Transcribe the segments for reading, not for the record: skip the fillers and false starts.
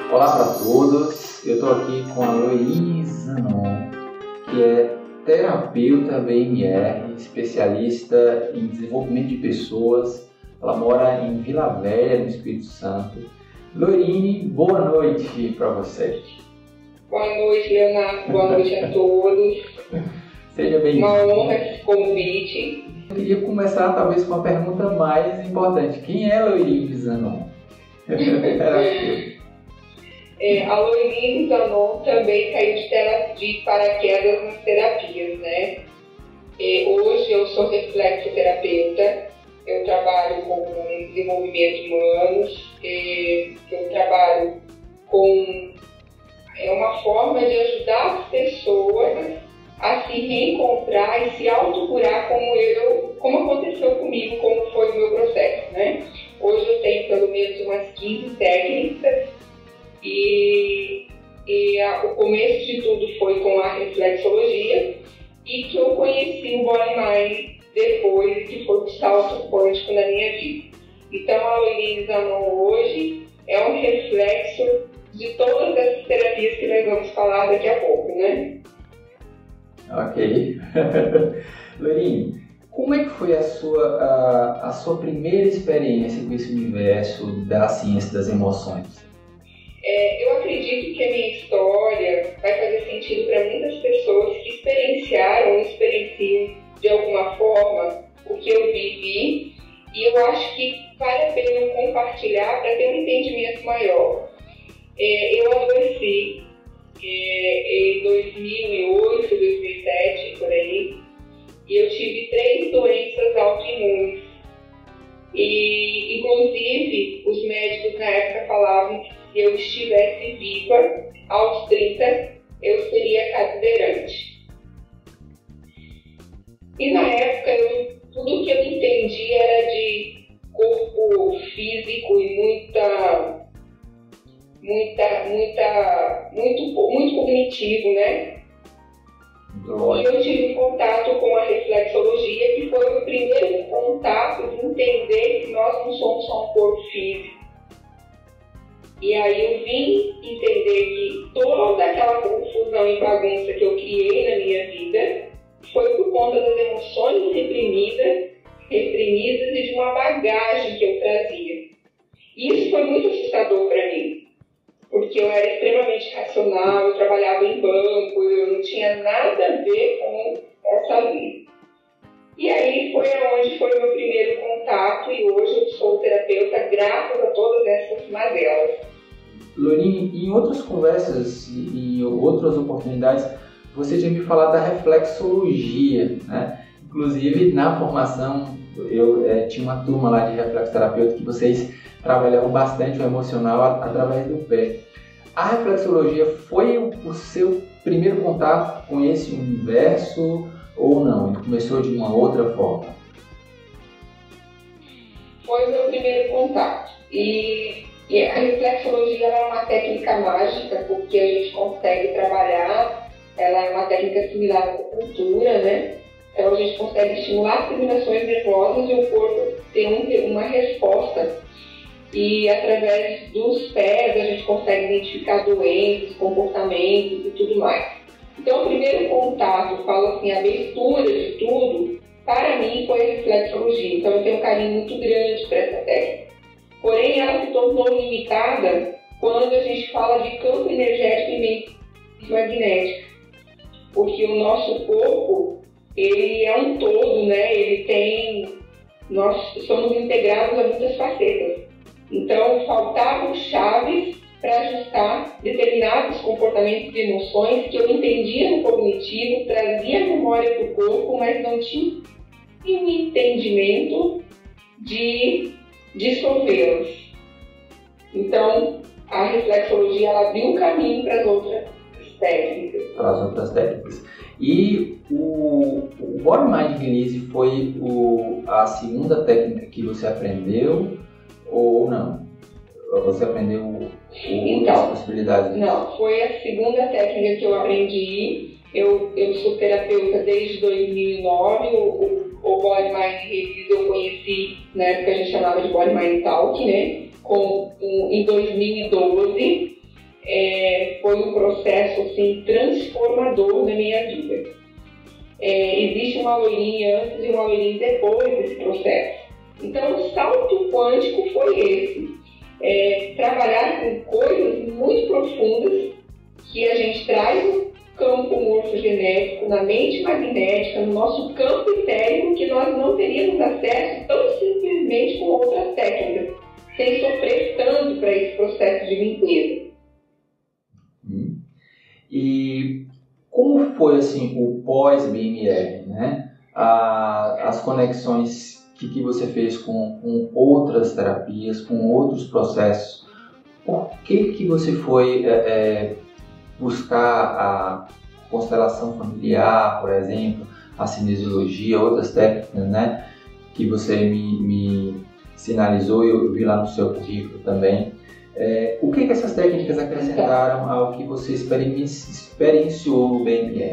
Olá para todos, eu estou aqui com a Loirine Zanon, que é terapeuta BMR, especialista em desenvolvimento de pessoas. Ela mora em Vila Velha, no Espírito Santo. Loirine, boa noite para você. Boa noite, Leonardo. Boa noite a todos. Seja bem-vindo. Uma honra esse convite. Eu queria começar talvez com a pergunta mais importante. Quem é Loirine Zanon? A Loirine Zanon também caiu de paraquedas nas terapias, né? Hoje eu sou reflexoterapeuta, eu trabalho com desenvolvimento humano, eu trabalho com uma forma de ajudar as pessoas a se reencontrar e se autocurar como aconteceu comigo, como foi o meu processo, né? Hoje eu tenho pelo menos umas 15 técnicas e o começo de tudo foi com a reflexologia e que eu conheci o Body Mind depois, que foi o salto quântico na minha vida. Então a Loirine Zanon hoje é um reflexo de todas essas terapias que nós vamos falar daqui a pouco, né? Ok. Loirine, como é que foi a sua primeira experiência com esse universo da ciência das emoções? Eu acredito que a minha história vai fazer sentido para muitas pessoas que experienciaram ou experienciam de alguma forma o que eu vivi, e eu acho que vale a pena compartilhar para ter um entendimento maior. Eu adoeci em 2008, 2007, por aí, e eu tive 3 doenças autoimunes. E, inclusive, os médicos na época falavam que se eu estivesse viva aos 30, eu seria cadeirante. E na época, tudo que eu entendi era de corpo físico e muito cognitivo, né? E eu tive contato com a reflexologia, que foi o primeiro contato de entender que nós não somos só um corpo físico. E aí eu vim entender que toda aquela confusão e bagunça que eu criei na minha vida foi por conta das emoções reprimidas e de uma bagagem que eu trazia. E isso foi muito assustador para mim, porque eu era extremamente racional, eu trabalhava em banco, eu não tinha nada a ver com essa vida. E aí foi onde foi o meu primeiro contato, e hoje eu sou terapeuta graças a todas essas mazelas. Loirine, em outras conversas e outras oportunidades, você tinha me falado da reflexologia, né? Inclusive, na formação, eu tinha uma turma lá de reflexoterapeuta que vocês trabalhavam bastante o emocional através do pé. A reflexologia foi o seu primeiro contato com esse universo ou não? Ele começou de uma outra forma? Foi o meu primeiro contato. E a reflexologia é uma técnica mágica, porque a gente consegue trabalhar, ela é uma técnica similar à acupuntura, né? Então a gente consegue estimular as terminações nervosas e o corpo tem uma resposta. E através dos pés a gente consegue identificar doenças, comportamentos e tudo mais. Então o primeiro contato, falo assim, a abertura de tudo, para mim foi a reflexologia. Então eu tenho um carinho muito grande para essa técnica. Porém ela se tornou limitada quando a gente fala de campo energético e mente magnética. Porque o nosso corpo, ele é um todo, né? Nós somos integrados a muitas facetas. Então, faltavam chaves para ajustar determinados comportamentos e emoções que eu entendia no cognitivo, trazia a memória para o corpo, mas não tinha um entendimento de dissolvê-los. Então, a reflexologia ela abriu um caminho para as outras técnicas. E o Body Mind Release foi a segunda técnica que você aprendeu ou não? Você aprendeu outras possibilidades? Não, foi a segunda técnica que eu aprendi. Eu sou terapeuta desde 2009. O Body Mind Release eu conheci, na época a gente chamava de Body Mind Talk, né? Em 2012. foi um processo assim, transformador na minha vida. Existe uma loirinha antes e uma loirinha depois desse processo. Então, o salto quântico foi esse. Trabalhar com coisas muito profundas que a gente traz no campo morfogenético, na mente magnética, no nosso campo etérico, que nós não teríamos acesso tão simplesmente com outras técnicas, sem sofrer tanto para esse processo de limpeza. E como foi assim o pós-BMR, né? As conexões que você fez com outras terapias, com outros processos? Por que você foi buscar a constelação familiar, por exemplo, a cinesiologia, outras técnicas, né? Que você me sinalizou e eu vi lá no seu currículo também. O que essas técnicas acrescentaram ao que você experienciou no BMR?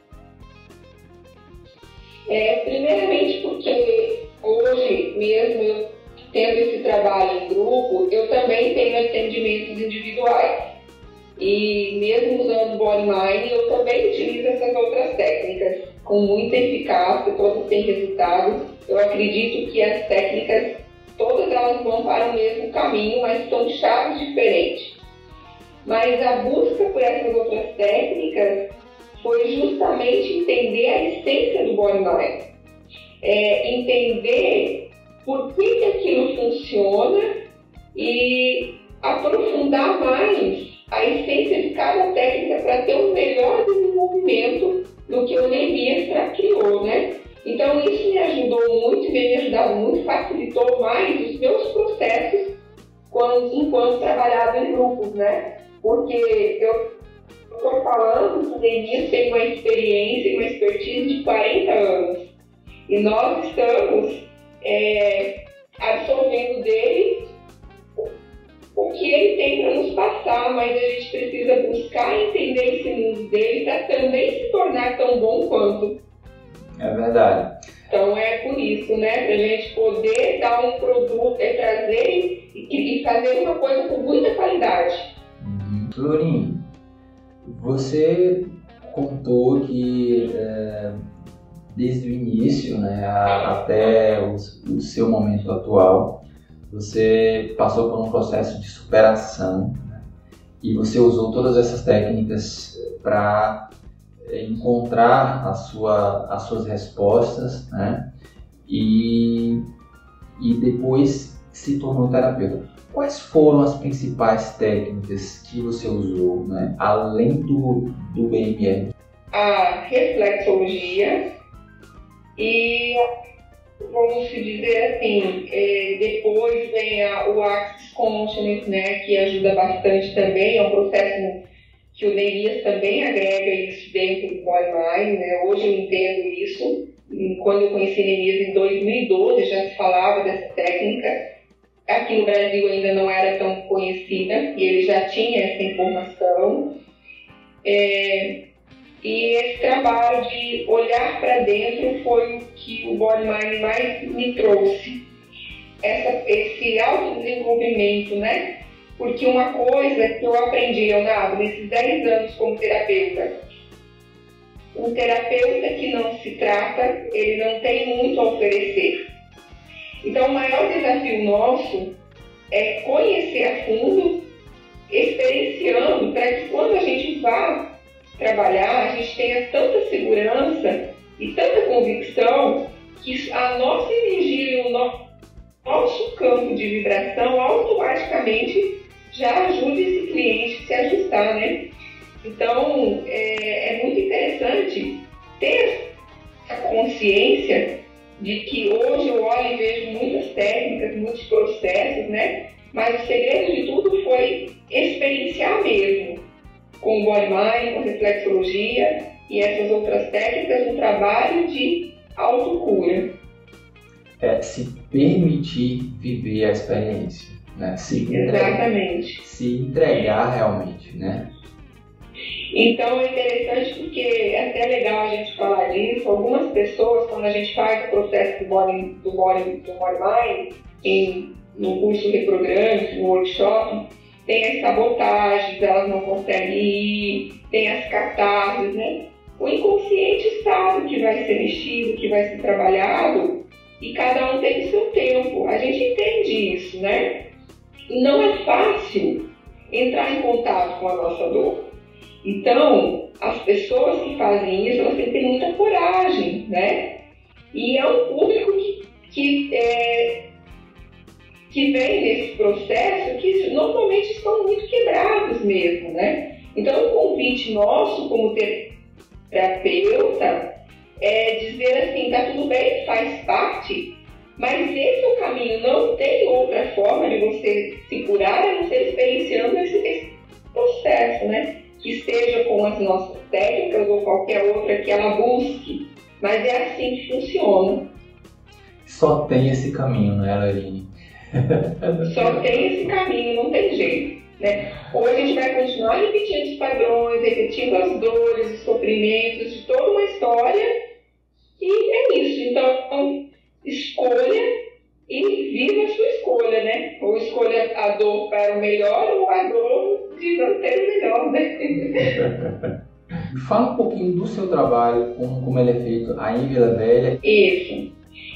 Primeiramente porque hoje, mesmo eu tendo esse trabalho em grupo, eu também tenho atendimentos individuais. E mesmo usando o Body Mind, eu também utilizo essas outras técnicas com muita eficácia, todas têm resultado. Eu acredito que as técnicas, todas elas vão para o mesmo caminho, mas são chaves diferentes. Mas a busca por essas outras técnicas foi justamente entender a essência do Body Mind. Entender por que aquilo funciona e aprofundar mais a essência de cada técnica para ter um melhor desenvolvimento do que o Neemias criou, né? Então isso me ajudou muito, vem me ajudado muito, facilitou mais os meus processos enquanto trabalhava em grupos, né? Porque eu estou falando que o Neemias tem uma experiência e uma expertise de 40 anos. E nós estamos absorvendo dele o que ele tem para nos passar, mas a gente precisa buscar entender esse mundo dele para também se tornar tão bom quanto. É verdade. Então é por isso, né? Para a gente poder dar um produto, trazer e fazer uma coisa com muita qualidade. Florim, você contou que desde o início, né, até o seu momento atual, você passou por um processo de superação, né, e você usou todas essas técnicas para encontrar as suas respostas, né, e depois se tornou terapeuta. Quais foram as principais técnicas que você usou, né, além do BMR? A reflexologia e, vamos dizer assim, depois vem o Access Consciousness, né, que ajuda bastante também. É um processo que o Neemias também agrega isso dentro do Body Mind, né? Hoje eu entendo isso. Quando eu conheci Neemias em 2012 já se falava dessa técnica. Aqui no Brasil ainda não era tão conhecida e ele já tinha essa informação. E esse trabalho de olhar para dentro foi o que o Body Mind mais me trouxe. Esse autodesenvolvimento, né? Porque uma coisa que eu aprendi, Leonardo, nesses 10 anos como terapeuta, um terapeuta que não se trata, ele não tem muito a oferecer. Então, o maior desafio nosso é conhecer a fundo, experienciando, para que quando a gente vá trabalhar, a gente tenha tanta segurança e tanta convicção que a nossa energia e o nosso campo de vibração automaticamente já ajude esse cliente a se ajustar, né? Então, é muito interessante ter a consciência de que hoje eu olho e vejo muitas técnicas, muitos processos, né? Mas o segredo de tudo foi experienciar mesmo, com o Body Mind, com a reflexologia e essas outras técnicas, um trabalho de autocura. Se permitir viver a experiência, né? Exatamente. Se entregar realmente, né? Então é interessante porque é até legal a gente falar disso. Algumas pessoas, quando a gente faz o processo do Body Mind, no curso de Reprograme, no workshop, tem as sabotagens, elas não conseguem ir, tem as catarses, né? O inconsciente sabe que vai ser mexido, que vai ser trabalhado, e cada um tem o seu tempo. A gente entende isso, né? E não é fácil entrar em contato com a nossa dor. Então, as pessoas que fazem isso, elas têm que ter muita coragem, né? E é um público que vem nesse processo que normalmente estão muito quebrados mesmo, né? Então, o convite nosso como terapeuta é dizer assim, tá tudo bem, faz parte, mas esse é o caminho, não tem outra forma de você se curar a não ser experienciando esse processo, né? Que seja com as nossas técnicas ou qualquer outra que ela busque, mas é assim que funciona. Só tem esse caminho, não é, Lorine? Só tem esse caminho, não tem jeito, né? Ou a gente vai continuar repetindo os padrões, repetindo as dores, os sofrimentos de toda uma história, e é isso. Então, escolha e viva a sua escolha, né? Ou escolha a dor para o melhor ou a dor de não ter o melhor, né? Fala um pouquinho do seu trabalho, como ele é feito aí em Vila Velha. Isso.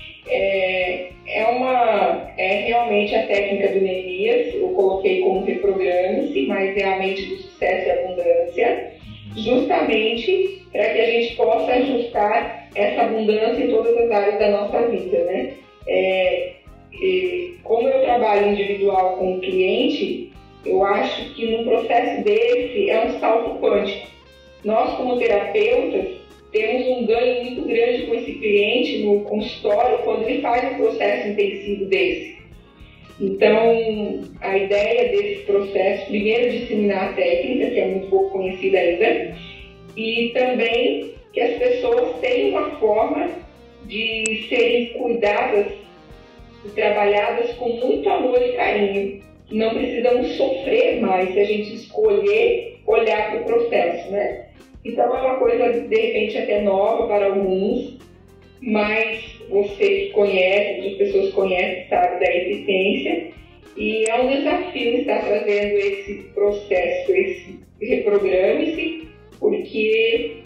É realmente a técnica do Neemias, eu coloquei como reprograme-se, mas é a mente do sucesso e abundância, justamente para que a gente possa ajustar essa abundância em todas as áreas da nossa vida, né? Como eu trabalho individual com o cliente, eu acho que num processo desse é um salto quântico. Nós, como terapeutas, temos um ganho muito grande com esse cliente no consultório quando ele faz um processo intensivo desse. Então, a ideia desse processo, primeiro, disseminar a técnica, que é muito pouco conhecida ainda, e também que as pessoas tenham uma forma de serem cuidadas e trabalhadas com muito amor e carinho. Não precisamos sofrer mais se a gente escolher olhar para o processo, né? Então é uma coisa, de repente, até nova para alguns, mas você que conhece, as pessoas conhecem, sabe da eficiência, e é um desafio estar trazendo esse processo, esse reprograme-se, porque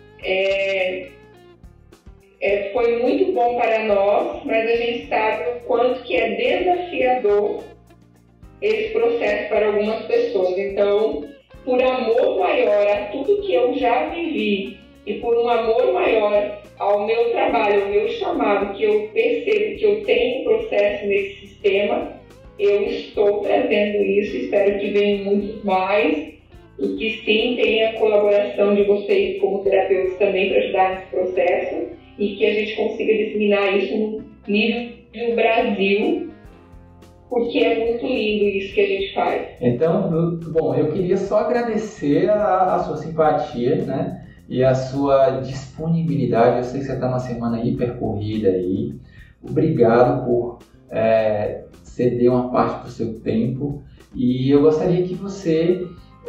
foi muito bom para nós, mas a gente sabe o quanto que é desafiador esse processo para algumas pessoas. Então, por amor maior a tudo que eu já vivi e por um amor maior ao meu trabalho, ao meu chamado, que eu percebo que eu tenho um processo nesse sistema, eu estou trazendo isso, espero que venham muitos mais e que sim tenha a colaboração de vocês como terapeutas também para ajudar nesse processo e que a gente consiga disseminar isso no nível do Brasil, porque é muito lindo isso que a gente faz. Então, bom, eu queria só agradecer a sua simpatia, né? E a sua disponibilidade. Eu sei que você está numa semana hiper corrida aí. Obrigado por ceder uma parte do seu tempo. E eu gostaria que você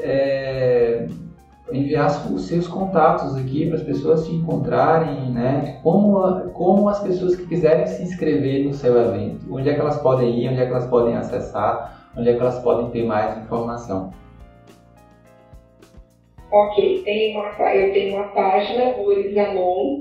enviasse os seus contatos aqui para as pessoas te encontrarem, né? Como as pessoas que quiserem se inscrever no seu evento, onde é que elas podem ir, onde é que elas podem acessar, onde é que elas podem ter mais informação. Ok, eu tenho uma página, Lourdes Anon,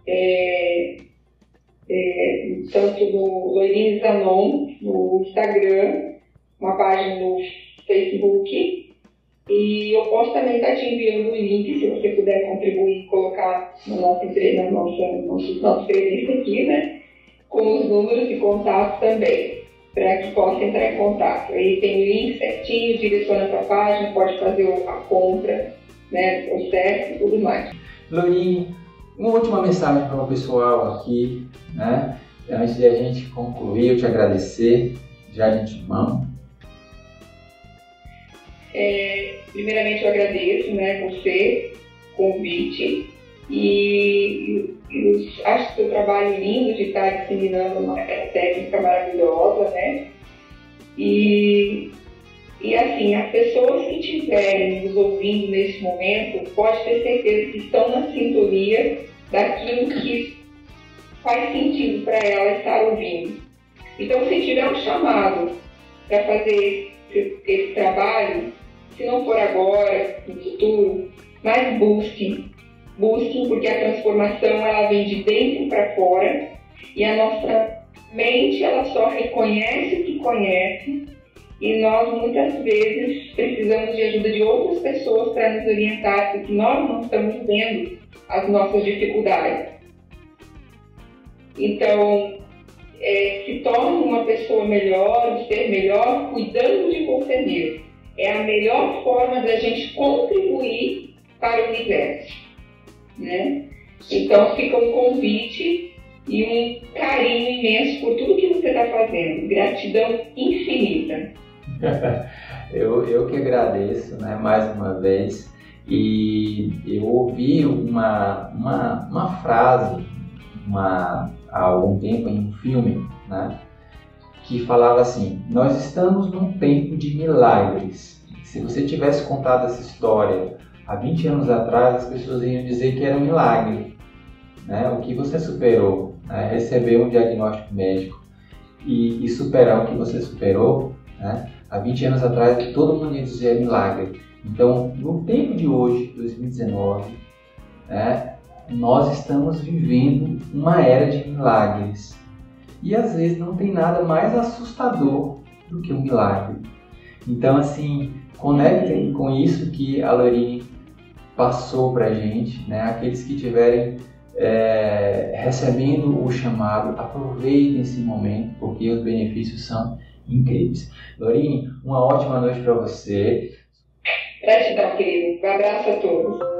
tanto no Lourdes Anon, no Instagram, uma página no Facebook, e eu posso também estar te enviando o link, se você puder contribuir e colocar na nossa entrevista aqui, né, com os números de contato também, para que possa entrar em contato. Aí tem o link certinho, direciona para a página, pode fazer a compra, né, processo e tudo mais. Lorine, uma última mensagem para o pessoal aqui, né? Antes de a gente concluir, eu te agradecer já de antemão. Primeiramente eu agradeço, né, você, o convite, e acho que o seu trabalho lindo de estar disseminando uma técnica maravilhosa, né? E assim, as pessoas que estiverem nos ouvindo neste momento, pode ter certeza que estão na sintonia daquilo que faz sentido para ela estar ouvindo. Então, se tiver um chamado para fazer esse trabalho, se não for agora, no futuro, mas busquem, porque a transformação ela vem de dentro para fora e a nossa mente ela só reconhece o que conhece e nós muitas vezes precisamos de ajuda de outras pessoas para nos orientar, porque nós não estamos vendo as nossas dificuldades. Então, se torne uma pessoa melhor, um ser melhor, cuidando de você mesmo. É a melhor forma da gente contribuir para o universo, né? Então, fica um convite e um carinho imenso por tudo que você está fazendo. Gratidão infinita. Eu que agradeço, né, mais uma vez. E eu ouvi uma frase há algum tempo em um filme, né, que falava assim: nós estamos num tempo de milagres. Se você tivesse contado essa história há 20 anos atrás, as pessoas iam dizer que era um milagre, né? O que você superou, né? Receber um diagnóstico médico e superar o que você superou, né? Há 20 anos atrás todo mundo ia dizer milagre. Então, no tempo de hoje, 2019, né, nós estamos vivendo uma era de milagres. E às vezes não tem nada mais assustador do que um milagre. Então, assim, conectem com isso que a Lorine passou pra gente, né? Aqueles que estiverem recebendo o chamado, aproveitem esse momento, porque os benefícios são incríveis. Lorine, uma ótima noite para você. Gratidão, querido. Um abraço a todos.